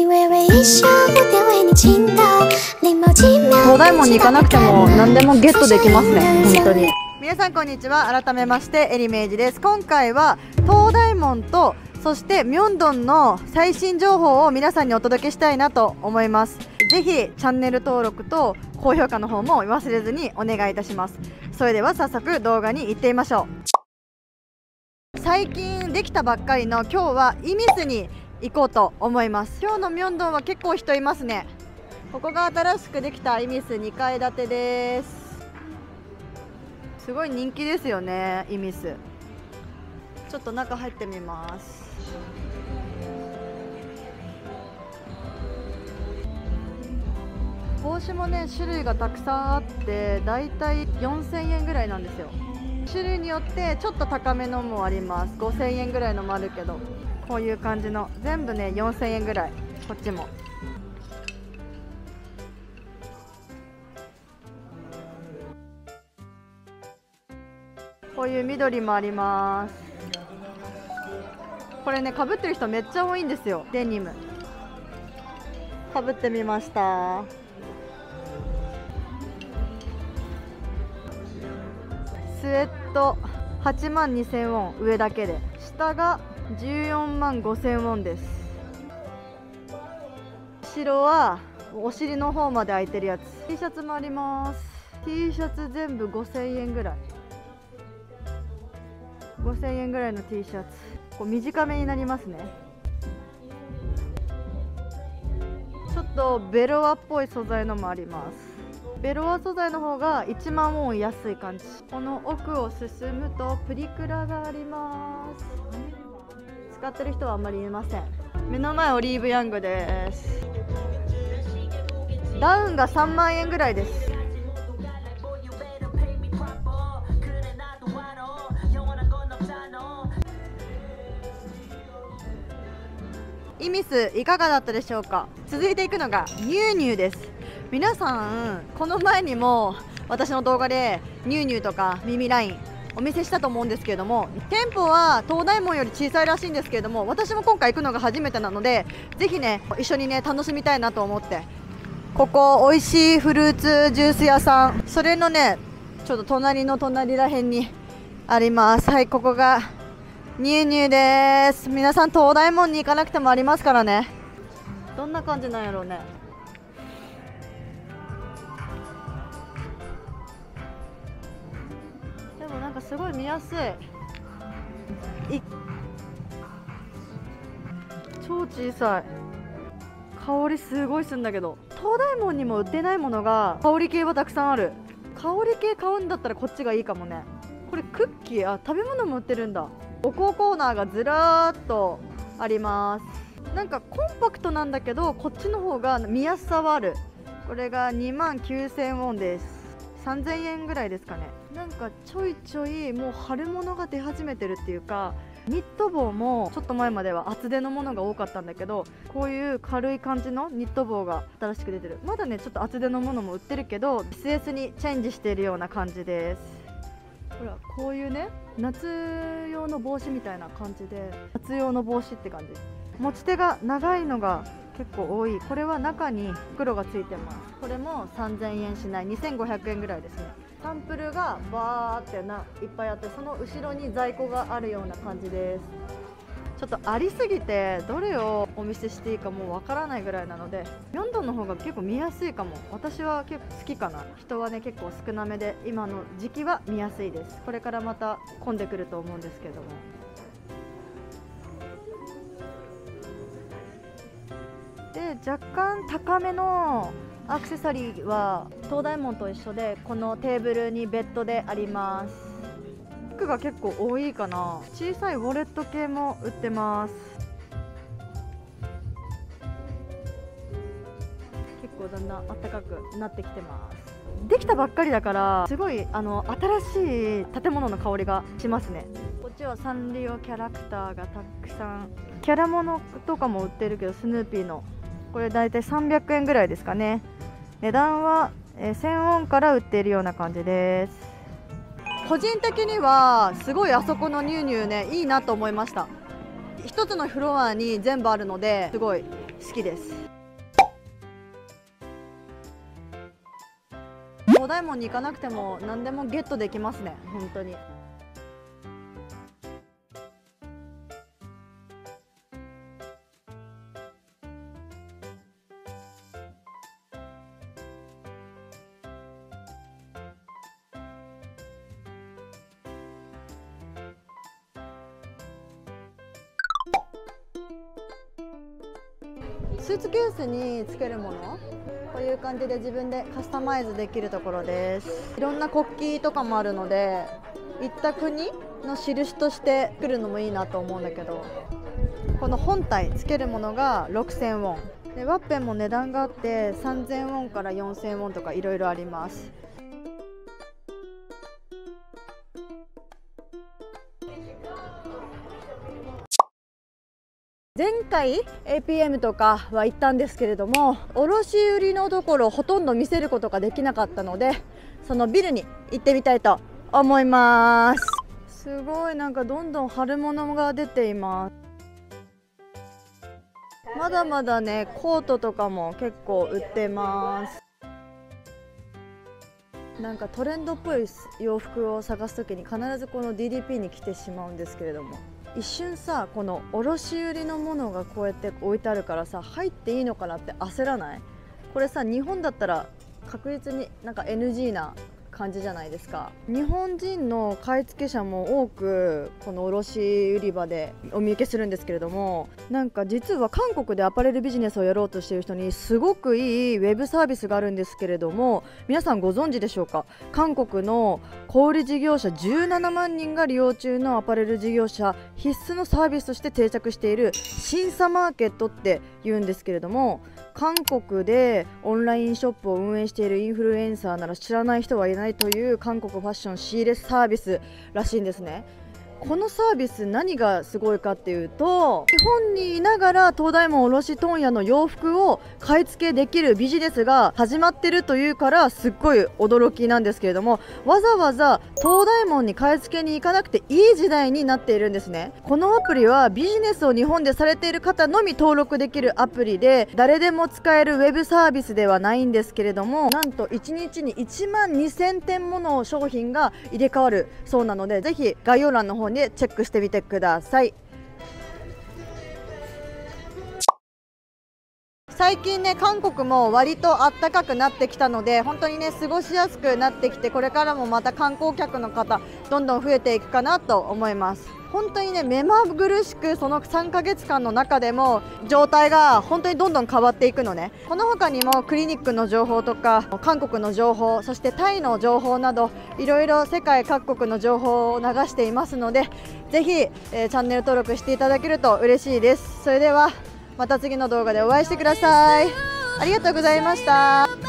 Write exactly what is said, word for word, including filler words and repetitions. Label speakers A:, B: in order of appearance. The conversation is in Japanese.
A: 東大門に行かなくても何でもゲットできますね、本当に。
B: 皆さんこんにちは。改めましてエリメイジです。今回は東大門とそしてミョンドンの最新情報を皆さんにお届けしたいなと思います。ぜひチャンネル登録と高評価の方も忘れずにお願いいたします。それでは早速動画に行ってみましょう。最近できたばっかりの今日はイミスに行こうと思います。今日のミョンドンは結構人いますね。ここが新しくできたイミスにかい建てです。すごい人気ですよね、イミス。ちょっと中入ってみます。帽子もね、種類がたくさんあってだいたいよんせんえんぐらいなんですよ。種類によってちょっと高めのもあります。ごせんえんぐらいのもあるけど、こういう感じの全部ねよんせんえんぐらい。こっちもこういう緑もあります。これね、かぶってる人めっちゃ多いんですよ。デニムかぶってみました。スウェットはちまんにせんウォン、上だけで。下がじゅうよんまんごせんウォンです。後ろはお尻の方まで開いてるやつ。 T シャツもあります。 T シャツ全部ごせんえんぐらい。ごせんえんぐらいの T シャツ。こう短めになりますね。ちょっとベロアっぽい素材のもあります。ベロア素材の方がいちまんウォン安い感じ。この奥を進むとプリクラがあります。使ってる人はあんまりいません。目の前オリーブヤングです。ダウンがさんまんえんぐらいです。イミスいかがだったでしょうか。続いていくのがニューニューです。皆さんこの前にも私の動画でニューニューとか耳ラインお見せしたと思うんですけれども、店舗は東大門より小さいらしいんですけれども、私も今回行くのが初めてなので、ぜひね一緒にね楽しみたいなと思って。ここ美味しいフルーツジュース屋さん、それのねちょっと隣の隣らへんにあります。はい、ここがニューニューです。皆さん東大門に行かなくてもありますからね。どんな感じなんやろうね。でもなんかすごい見やすい。い超小さい。香りすごいするんだけど、東大門にも売ってないものが香り系はたくさんある。香り系買うんだったらこっちがいいかもね。これクッキー、あ、食べ物も売ってるんだ。お香コーナーがずらーっとあります。なんかコンパクトなんだけど、こっちの方が見やすさはある。これがにまんきゅうせんウォンです。さんぜんえんぐらいですかね。なんかちょいちょいもう春物が出始めてるっていうか、ニット帽もちょっと前までは厚手のものが多かったんだけど、こういう軽い感じのニット帽が新しく出てる。まだねちょっと厚手のものも売ってるけど エスエス にチェンジしているような感じです。ほら、こういうね夏用の帽子みたいな感じで、夏用の帽子って感じ。持ち手が長いのが結構多い。これは中に袋がついてます。これもさんぜんえんしない、にせんごひゃくえんぐらいですね。サンプルがバーってないっぱいあって、その後ろに在庫があるような感じです。ちょっとありすぎてどれをお見せしていいかもうわからないぐらいなので、ミョンドンの方が結構見やすいかも。私は結構好きかな。人はね結構少なめで、今の時期は見やすいです。これからまた混んでくると思うんですけども。で、若干高めのアクセサリーは東大門と一緒で、このテーブルにベッドであります。服が結構多いかな。小さいウォレット系も売ってます。結構だんだん暖かくなってきてます。できたばっかりだからすごいあの新しい建物の香りがしますね。こっちはサンリオキャラクターがたくさん、キャラものとかも売ってるけど、スヌーピーのこれだいたいさんびゃくえんぐらいですかね。値段はせんウォンから売っているような感じです。個人的にはすごいあそこのニューニューねいいなと思いました。一つのフロアに全部あるので、すごい好きです。東大門に行かなくても何でもゲットできますね、本当に。スーツケースにつけるもの、こういう感じで自分でカスタマイズできるところです。いろんな国旗とかもあるので、行った国の印として作るのもいいなと思うんだけど、この本体つけるものがろくせんウォンで、ワッペンも値段があってさんぜんウォンからよんせんウォンとかいろいろあります。前回 エーピーエム とかは行ったんですけれども、卸売のところほとんど見せることができなかったので、そのビルに行ってみたいと思います。すごい、なんかどんどん春物が出ています。まだまだね、コートとかも結構売ってます。なんかトレンドっぽい洋服を探すときに必ずこの ディーディーピー に来てしまうんですけれども、一瞬さ、この卸売のものがこうやって置いてあるからさ、入っていいのかなって焦らない？これさ、日本だったら確実になんか エヌジー な感じじゃないですか。日本人の買い付け者も多くこの卸売り場でお見受けするんですけれども、なんか実は韓国でアパレルビジネスをやろうとしている人にすごくいいウェブサービスがあるんですけれども、皆さんご存知でしょうか？韓国の小売事業者じゅうななまんにんが利用中のアパレル事業者必須のサービスとして定着している審査マーケットっていうんですけれども、韓国でオンラインショップを運営しているインフルエンサーなら知らない人はいないという韓国ファッション仕入れサービスらしいんですね。このサービス何がすごいかっていうと、日本にいながら東大門卸問屋の洋服を買い付けできるビジネスが始まってるというからすっごい驚きなんですけれども、わざわざ東大門に買い付けに行かなくていい時代になっているんですね。このアプリはビジネスを日本でされている方のみ登録できるアプリで、誰でも使えるウェブサービスではないんですけれども、なんといちにちにいちまんにせんてんもの商品が入れ替わるそうなので、ぜひ概要欄の方にでチェックしてみてください。最近ね、韓国も割と暖かくなってきたので、本当にね過ごしやすくなってきて、これからもまた観光客の方どんどん増えていくかなと思います。本当にね目まぐるしくそのさんかげつかんの中でも状態が本当にどんどん変わっていくのね。この他にもクリニックの情報とか韓国の情報、そしてタイの情報などいろいろ世界各国の情報を流していますので、ぜひ、えー、チャンネル登録していただけると嬉しいです。それではまた次の動画でお会いしてください。ありがとうございました。